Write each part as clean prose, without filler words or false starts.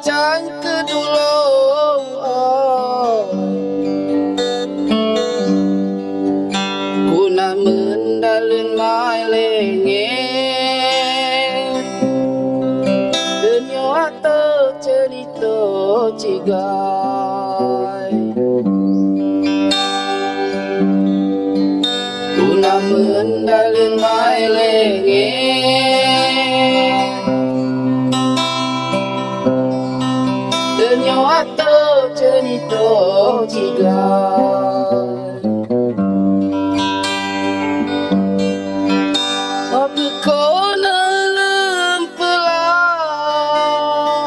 chẳng cứ đủ lâu ku namun dalun mai lenge dunia atau cerita cigai ku namun dalun mai lenge atau cerita cigai apa kau dalam pelak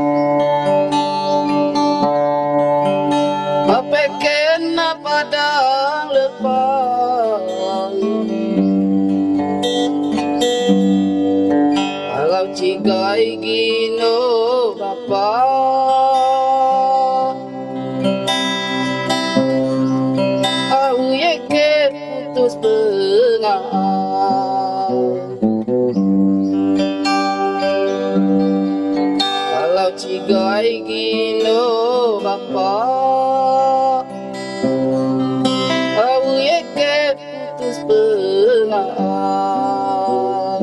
apa kena padang lepang kalau cigai gino bapa putus pengang kalau cigai gino bapa aku yeke putus pengang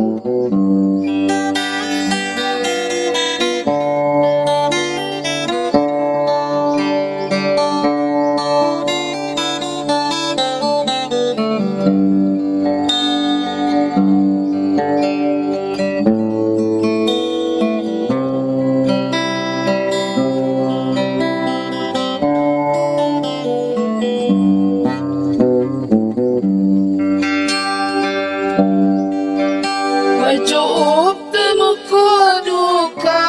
cukup temuku duka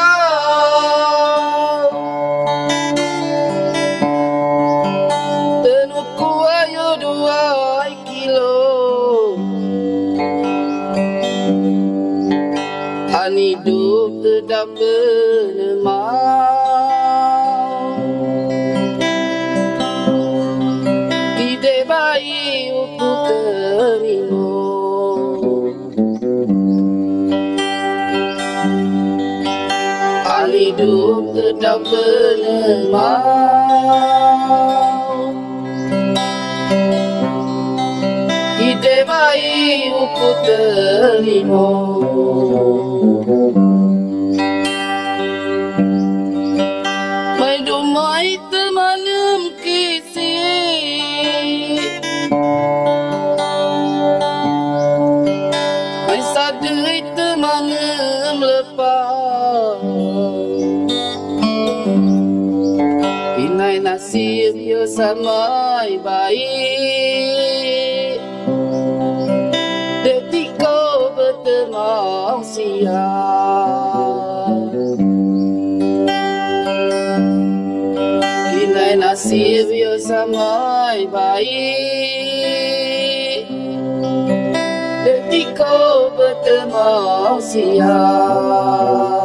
tenuku ayo 2 kilo an hidup tidak benemau ide bayi uku terima hidup tetap benemau ide bayi uku terima mai dumai temanem kisi mai sadai temanem lepas inai nasib yo samai baik detik kau bertemu siang inai nasib yo samai baik detik kau bertemu siang